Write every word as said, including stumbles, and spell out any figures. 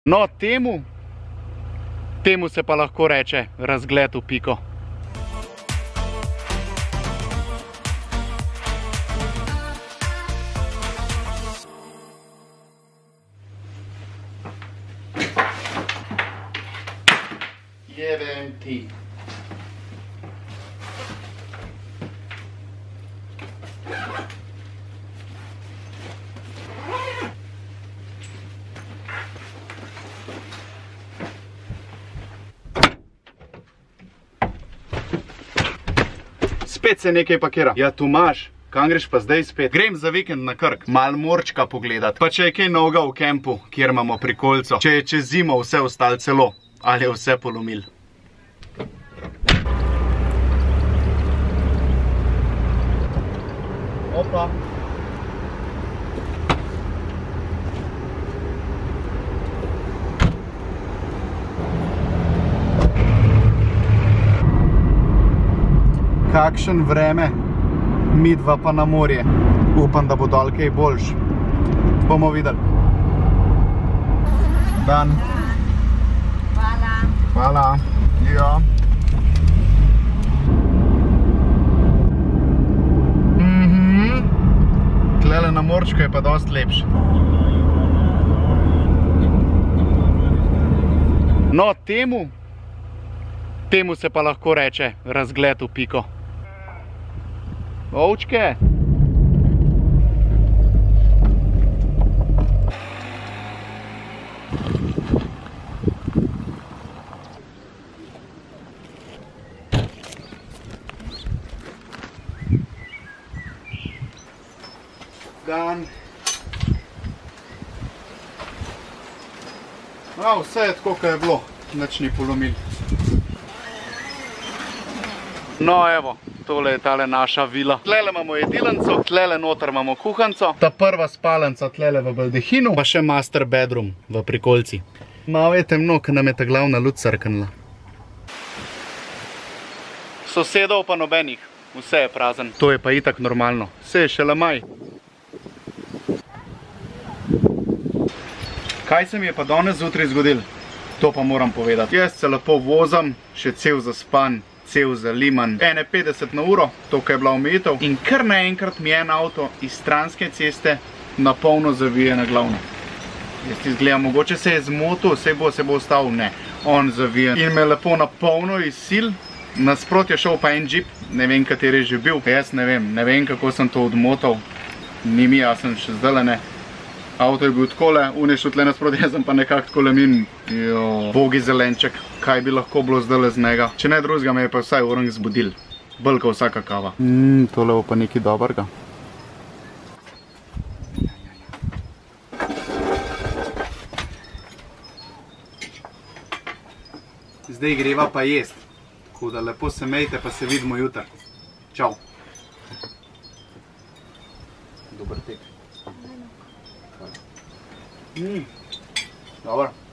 No, temu, temu se pa lahko reče razgled v piko. Jebem ti. Spet se nekaj pakira. Ja, Tomaž, kam greš pa zdaj spet? Grem za vikend na Krk, mal morčka pogledat. Pa če je kaj novega v kempu, kjer imamo prikolico. Če je čez zimo vse ostalo celo, ali je vse polomil. Opa. Kakšen vreme, midva pa na morje. Upam, da bo dol kaj boljš. Bomo videli. Dan. Hvala. Hvala. Ja. Mhm. Tlele na morčku je pa dosti lepše. No, temu, temu se pa lahko reče razgled v piko. Ovčke. Dan. A, vse je tako, kaj je bilo. Nič ni polomil. No, evo. Tole je tale naša vila. Tlele imamo jedilnico, tlele noter imamo kuhanco. Ta prva spalenca tlele v baldehinu, pa še master bedroom v prikolici. Malo je temno, ker nam je ta glavna luč crknila. Sosedov pa nobenih, vse je prazen. To je pa itak normalno. Vse je šele maj. Kaj se mi je pa danes zjutraj zgodil? To pa moram povedati. Jaz se lepo vozam, še cel zaspan, cel zaliman, ena petdeset na uro, to kaj je bila omejitev, in kar naenkrat mi en avto iz stranske ceste na polno zavije na glavno. Jaz izgledam, mogoče se je zmotil, se bo, se bo ostal, ne, on zavije. In me lepo na polno iz sil, nasprot je šel pa en džip, ne vem, kateri je že bil, jaz ne vem, ne vem, kako sem to odmotal, ni mi, jaz sem še zdaj ne. Avto je bil takole, un je šel tle nasprot, jaz sem pa nekako takole min, jo, bogi zelenček, kaj bi lahko bilo zdaj z njega. Če ne drugega, me je pa vsaj orang zbudil, bolj kot vsaka kava. Mmm, tole bo pa nekaj dobrega. Zdaj greva pa jest, tako da lepo se mejte, pa se vidimo jutri. Čau. Dober tek. Mm. Dobro.